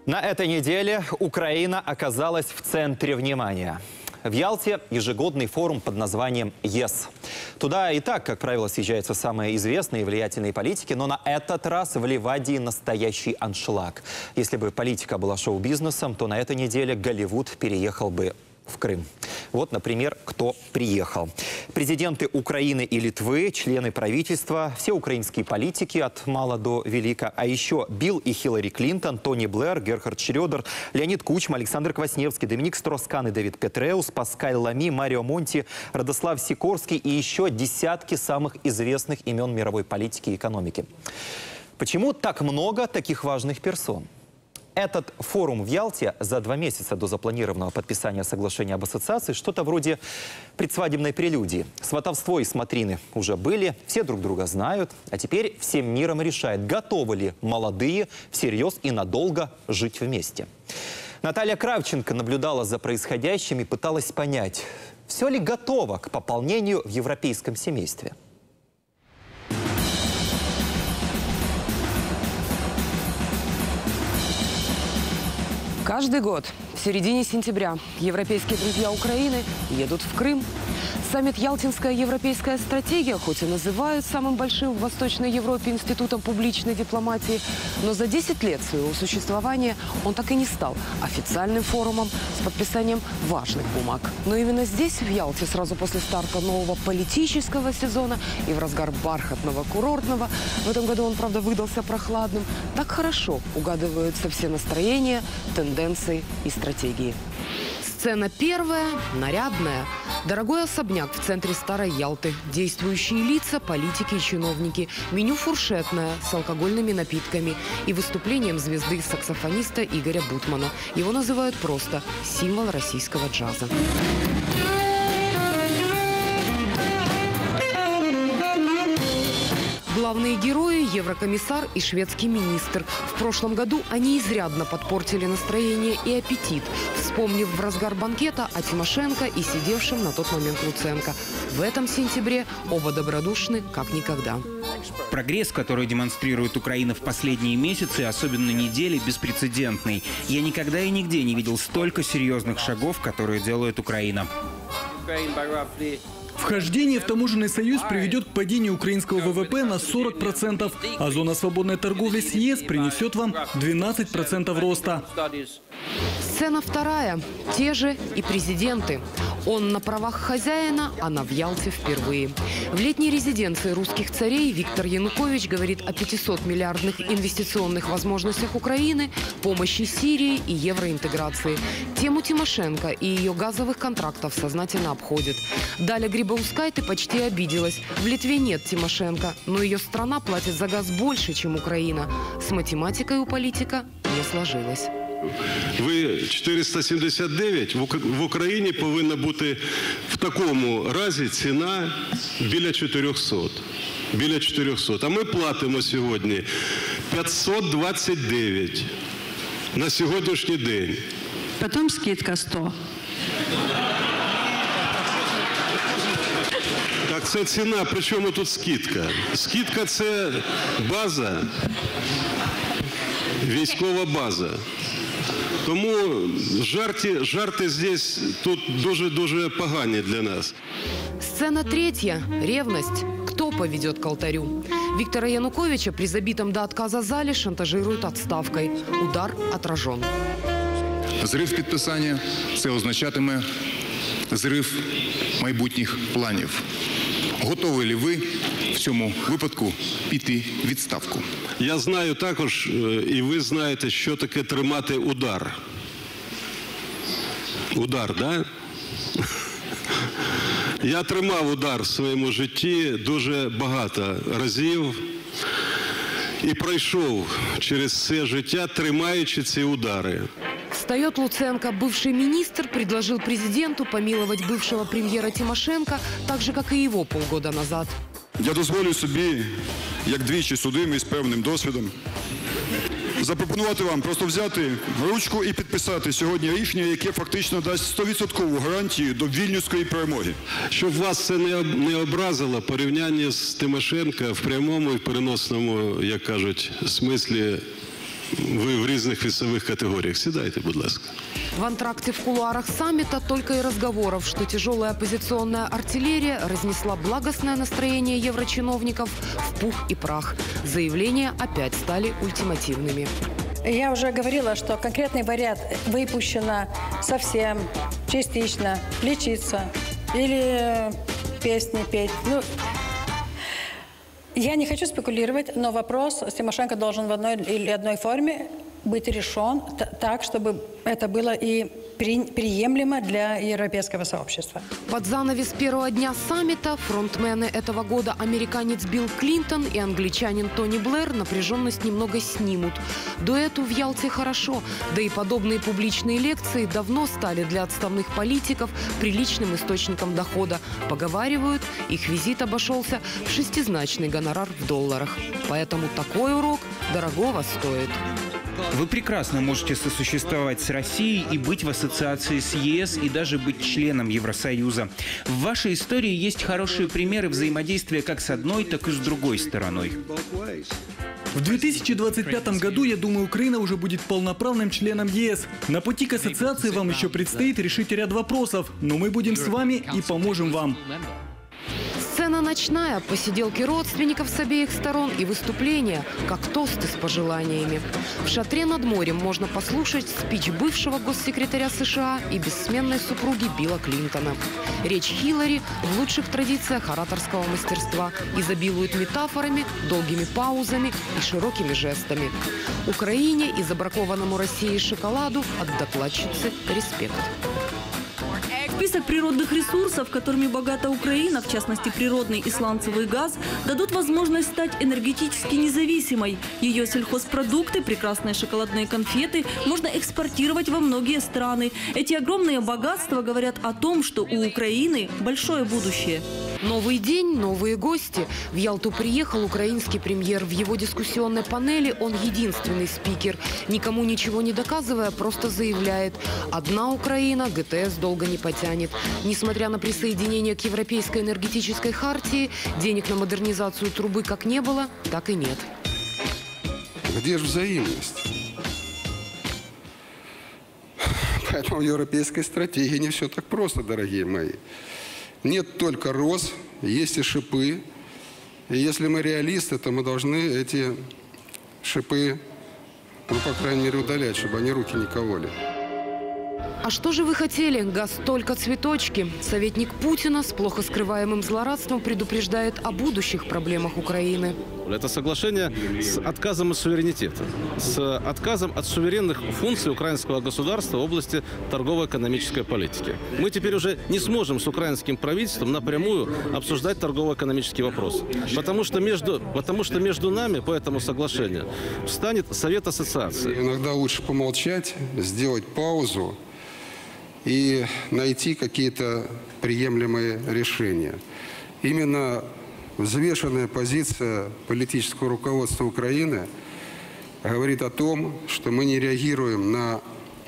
На этой неделе Украина оказалась в центре внимания. В Ялте ежегодный форум под названием «ЕС». Туда и так, как правило, съезжаются самые известные и влиятельные политики, но на этот раз в Ливадии настоящий аншлаг. Если бы политика была шоу-бизнесом, то на этой неделе Голливуд переехал бы в Крым. Вот, например, кто приехал. Президенты Украины и Литвы, члены правительства, все украинские политики от мала до велика, а еще Билл и Хиллари Клинтон, Тони Блэр, Герхард Шрёдер, Леонид Кучма, Александр Квасневский, Доминик Строскан и Давид Петреус, Паскаль Лами, Марио Монти, Радослав Сикорский и еще десятки самых известных имен мировой политики и экономики. Почему так много таких важных персон? Этот форум в Ялте за 2 месяца до запланированного подписания соглашения об ассоциации что-то вроде предсвадебной прелюдии. Сватовство и смотрины уже были, все друг друга знают, а теперь всем миром решает, готовы ли молодые всерьез и надолго жить вместе. Наталья Кравченко наблюдала за происходящим и пыталась понять, все ли готово к пополнению в европейском семействе. Каждый год в середине сентября европейские друзья Украины едут в Крым. Саммит «Ялтинская европейская стратегия» хоть и называют самым большим в Восточной Европе институтом публичной дипломатии, но за 10 лет своего существования он так и не стал официальным форумом с подписанием важных бумаг. Но именно здесь, в Ялте, сразу после старта нового политического сезона и в разгар бархатного курортного, в этом году он, правда, выдался прохладным, так хорошо угадываются все настроения, тенденции и стратегии. Сцена первая – нарядная. Дорогой особняк в центре Старой Ялты. Действующие лица, политики и чиновники. Меню фуршетное с алкогольными напитками и выступлением звезды саксофониста Игоря Бутмана. Его называют просто символ российского джаза. Главные герои – еврокомиссар и шведский министр. В прошлом году они изрядно подпортили настроение и аппетит, вспомнив в разгар банкета о Тимошенко и сидевшем на тот момент Луценко. В этом сентябре оба добродушны как никогда. Прогресс, который демонстрирует Украина в последние месяцы, особенно недели, беспрецедентный. Я никогда и нигде не видел столько серьезных шагов, которые делает Украина. Вхождение в таможенный союз приведет к падению украинского ВВП на 40%, а зона свободной торговли с ЕС принесет вам 12% роста. Сцена вторая. Те же и президенты. Он на правах хозяина, она в Ялте впервые. В летней резиденции русских царей Виктор Янукович говорит о 500-миллиардных инвестиционных возможностях Украины, помощи Сирии и евроинтеграции. Тему Тимошенко и ее газовых контрактов сознательно обходит. Далее Грибаускайте почти обиделась. В Литве нет Тимошенко, но ее страна платит за газ больше, чем Украина. С математикой у политика не сложилось. Ви 479, в Україні повинна бути в такому разі ціна біля 400. Біля 400. А ми платимо сьогодні 529 на сьогоднішній день. Потім скидка 100. Так, це ціна, при чому тут скидка? Скидка – це база, військова база. Тому жарти здесь тут дуже погані для нас. Сцена третья. Ревность. Кто поведет к алтарю? Виктора Януковича при забитом до отказа зале шантажируют отставкой. Удар отражен. Зрив підписання – це означатиме зрив майбутніх планів. Готові ли ви в цьому випадку піти в відставку? Я знаю також, і ви знаєте, що таке тримати удар. Удар, да? Я тримав удар в своєму житті дуже багато разів і пройшов через це життя, тримаючи ці удари. Встает Луценко. Бывший министр предложил президенту помиловать бывшего премьера Тимошенко, так же, как и его полгода назад. Я дозволю собі, як двічі судимий з певним досвідом, запропонувати вам просто взяти ручку і підписати сьогодні рішення, яке фактично дасть 100% гарантію до вільнюської перемоги. Щоб вас це не образило, порівняння з Тимошенко в прямому і переносному, як кажуть, смислі ви в різних весових категоріях. Сідайте, будь ласка. В антракте в кулуарах саммита только и разговоров, что тяжелая оппозиционная артиллерия разнесла благостное настроение еврочиновников в пух и прах. Заявления опять стали ультимативными. Я уже говорила, что конкретный вариант выпущено совсем, частично, лечиться или песни петь. Ну, я не хочу спекулировать, но вопрос с Тимошенко должен в одной или одной форме быть решен так, чтобы это было и приемлемо для европейского сообщества. Под занавес первого дня саммита фронтмены этого года американец Билл Клинтон и англичанин Тони Блэр напряженность немного снимут. Дуэту в Ялте хорошо, да и подобные публичные лекции давно стали для отставных политиков приличным источником дохода. Поговаривают, их визит обошелся в шестизначный гонорар в долларах. Поэтому такой урок дорогого стоит. Вы прекрасно можете сосуществовать с Россией и быть в ассоциации с ЕС, и даже быть членом Евросоюза. В вашей истории есть хорошие примеры взаимодействия как с одной, так и с другой стороной. В 2025 году, я думаю, Украина уже будет полноправным членом ЕС. На пути к ассоциации вам еще предстоит решить ряд вопросов, но мы будем с вами и поможем вам. Сцена ночная, посиделки родственников с обеих сторон и выступления, как тосты с пожеланиями. В шатре над морем можно послушать спич бывшего госсекретаря США и бессменной супруги Билла Клинтона. Речь Хиллари в лучших традициях ораторского мастерства изобилует метафорами, долгими паузами и широкими жестами. Украине и забракованному России шоколаду от докладчицы респект. Список природных ресурсов, которыми богата Украина, в частности природный и сланцевый газ, дадут возможность стать энергетически независимой. Ее сельхозпродукты, прекрасные шоколадные конфеты можно экспортировать во многие страны. Эти огромные богатства говорят о том, что у Украины большое будущее. Новый день, новые гости. В Ялту приехал украинский премьер. В его дискуссионной панели он единственный спикер. Никому ничего не доказывая, просто заявляет: одна Украина ГТС долго не потянет. Несмотря на присоединение к Европейской энергетической хартии, денег на модернизацию трубы как не было, так и нет. Где же взаимность? Поэтому в европейской стратегии не все так просто, дорогие мои. Нет только роз, есть и шипы. И если мы реалисты, то мы должны эти шипы, ну, по крайней мере, удалять, чтобы они руки не кололи. А что же вы хотели? Газ только цветочки. Советник Путина с плохо скрываемым злорадством предупреждает о будущих проблемах Украины. Это соглашение с отказом от суверенитета, с отказом от суверенных функций украинского государства в области торгово-экономической политики. Мы теперь уже не сможем с украинским правительством напрямую обсуждать торгово-экономический вопрос, потому что между нами по этому соглашению встанет Совет ассоциации. Иногда лучше помолчать, сделать паузу и найти какие-то приемлемые решения. Именно взвешенная позиция политического руководства Украины говорит о том, что мы не реагируем на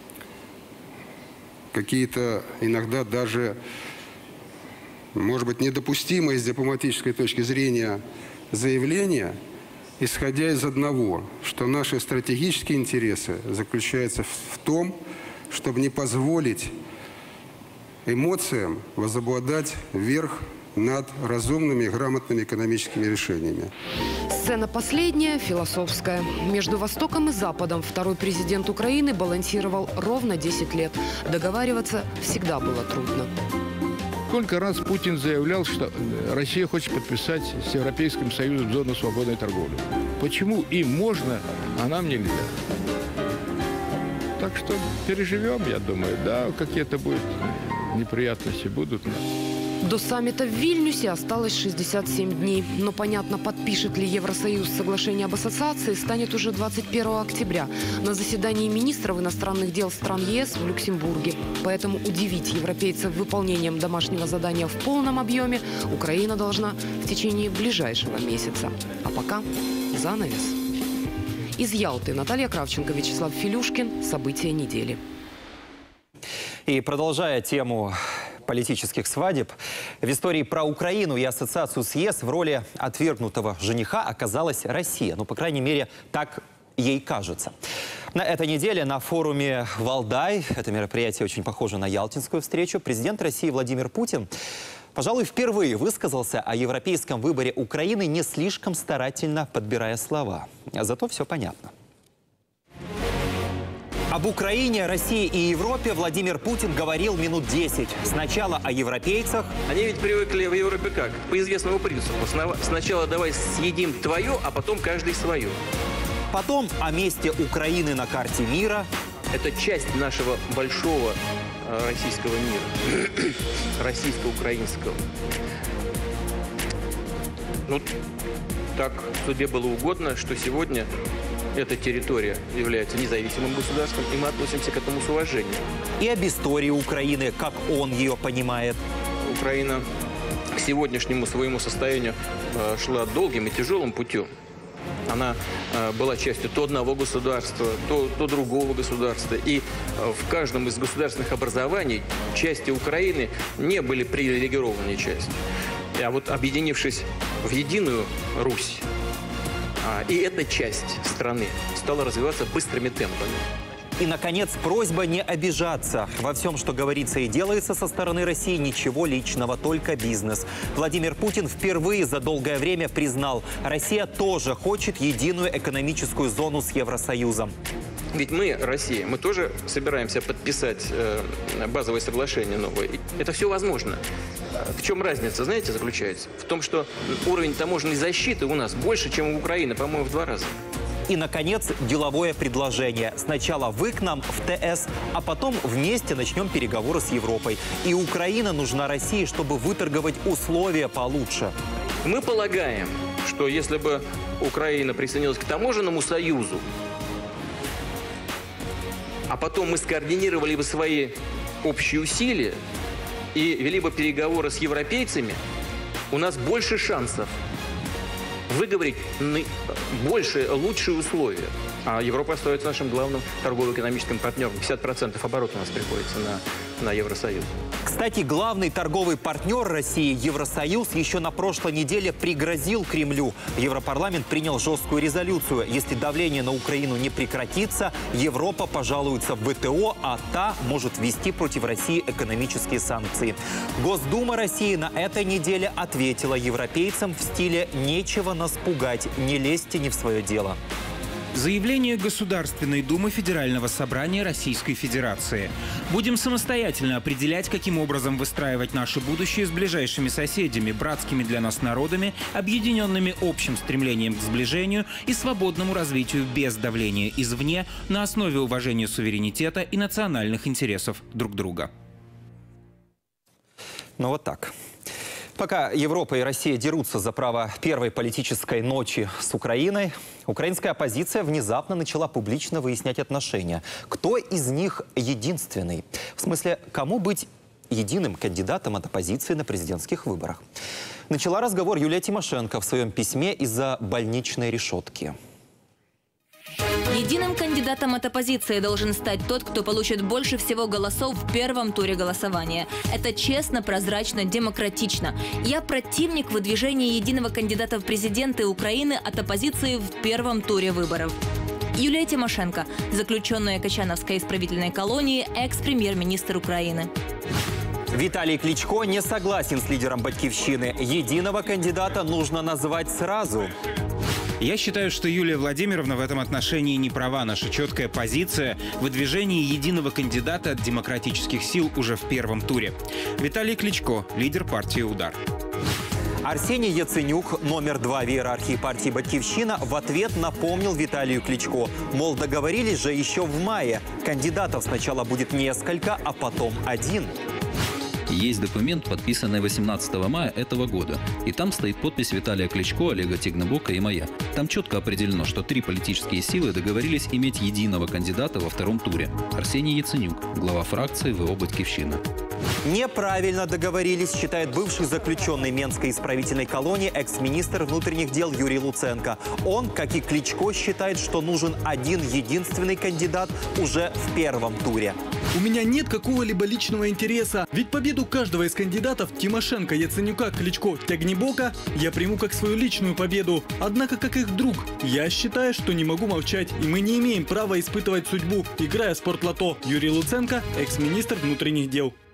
какие-то иногда даже, может быть, недопустимые с дипломатической точки зрения заявления, исходя из одного, что наши стратегические интересы заключаются в том, чтобы не позволить эмоциям возобладать верх над разумными и грамотными экономическими решениями. Сцена последняя, философская. Между Востоком и Западом второй президент Украины балансировал ровно 10 лет. Договариваться всегда было трудно. Сколько раз Путин заявлял, что Россия хочет подписать с Европейским Союзом зону свободной торговли. Почему им можно, а нам нельзя? Так что переживем, я думаю, да, какие-то будут неприятности будут. До саммита в Вильнюсе осталось 67 дней. Но понятно, подпишет ли Евросоюз соглашение об ассоциации, станет уже 21 октября на заседании министров иностранных дел стран ЕС в Люксембурге. Поэтому удивить европейцев выполнением домашнего задания в полном объеме Украина должна в течение ближайшего месяца. А пока занавес. Из Ялты Наталья Кравченко, Вячеслав Филюшкин. События недели. И продолжая тему политических свадеб, в истории про Украину и ассоциацию с ЕС в роли отвергнутого жениха оказалась Россия. Ну, по крайней мере, так ей кажется. На этой неделе на форуме «Валдай», это мероприятие очень похоже на ялтинскую встречу, президент России Владимир Путин, пожалуй, впервые высказался о европейском выборе Украины, не слишком старательно подбирая слова. Зато все понятно. Об Украине, России и Европе Владимир Путин говорил минут 10. Сначала о европейцах. Они ведь привыкли в Европе как? По известному принципу. Сначала давай съедим твое, а потом каждый свое. Потом о месте Украины на карте мира. Это часть нашего большого российского мира. Российско-украинского. Ну, так судьбе было угодно, что сегодня эта территория является независимым государством, и мы относимся к этому с уважением. И об истории Украины, как он ее понимает. Украина к сегодняшнему своему состоянию шла долгим и тяжелым путем. Она была частью то одного государства, то другого государства. И в каждом из государственных образований части Украины не были привилегированной частью. А вот объединившись в единую Русь, и эта часть страны стала развиваться быстрыми темпами. И, наконец, просьба не обижаться. Во всем, что говорится и делается со стороны России, ничего личного, только бизнес. Владимир Путин впервые за долгое время признал, Россия тоже хочет единую экономическую зону с Евросоюзом. Ведь мы, Россия, мы тоже собираемся подписать базовое соглашение новое. Это все возможно. В чем разница, знаете, заключается? В том, что уровень таможенной защиты у нас больше, чем у Украины, по-моему, в 2 раза. И, наконец, деловое предложение. Сначала вы к нам в ТС, а потом вместе начнем переговоры с Европой. И Украина нужна России, чтобы выторговать условия получше. Мы полагаем, что если бы Украина присоединилась к таможенному союзу, а потом мы скоординировали бы свои общие усилия и вели бы переговоры с европейцами, у нас больше шансов выговорить лучшие условия. А Европа остается нашим главным торгово-экономическим партнером. 50% оборота у нас приходится на Евросоюз. Кстати, главный торговый партнер России, Евросоюз, еще на прошлой неделе пригрозил Кремлю. Европарламент принял жесткую резолюцию. Если давление на Украину не прекратится, Европа пожалуется в ВТО, а та может ввести против России экономические санкции. Госдума России на этой неделе ответила европейцам в стиле «нечего нас пугать, не лезьте не в свое дело». Заявление Государственной Думы Федерального собрания Российской Федерации. Будем самостоятельно определять, каким образом выстраивать наше будущее с ближайшими соседями, братскими для нас народами, объединенными общим стремлением к сближению и свободному развитию без давления извне на основе уважения суверенитета и национальных интересов друг друга. Ну вот так. Пока Европа и Россия дерутся за право первой политической ночи с Украиной, украинская оппозиция внезапно начала публично выяснять отношения. Кто из них единственный? В смысле, кому быть единым кандидатом от оппозиции на президентских выборах? Начала разговор Юлия Тимошенко в своем письме из-за больничной решетки. Единым кандидатом от оппозиции должен стать тот, кто получит больше всего голосов в первом туре голосования. Это честно, прозрачно, демократично. Я противник выдвижения единого кандидата в президенты Украины от оппозиции в первом туре выборов. Юлия Тимошенко, заключенная Качановской исправительной колонии, экс-премьер-министр Украины. Виталий Кличко не согласен с лидером «Батькивщины». Единого кандидата нужно назвать сразу. Я считаю, что Юлия Владимировна в этом отношении не права. Наша четкая позиция – выдвижение единого кандидата от демократических сил уже в первом туре. Виталий Кличко, лидер партии «Удар». Арсений Яценюк, номер 2 в иерархии партии «Батькивщина», в ответ напомнил Виталию Кличко. Мол, договорились же еще в мае. Кандидатов сначала будет несколько, а потом один. Есть документ, подписанный 18 мая этого года. И там стоит подпись Виталия Кличко, Олега Тигнобока и моя. Там четко определено, что 3 политические силы договорились иметь единого кандидата во втором туре. Арсений Яценюк, глава фракции ВО «Батькивщина». Неправильно договорились, считает бывший заключенный Менской исправительной колонии экс-министр внутренних дел Юрий Луценко. Он, как и Кличко, считает, что нужен один единственный кандидат уже в первом туре. У меня нет какого-либо личного интереса. Ведь победу каждого из кандидатов Тимошенко, Яценюка, Кличко, Тягнебока я приму как свою личную победу. Однако, как их друг, я считаю, что не могу молчать. И мы не имеем права испытывать судьбу, играя в спортлото. Юрий Луценко, экс-министр внутренних дел.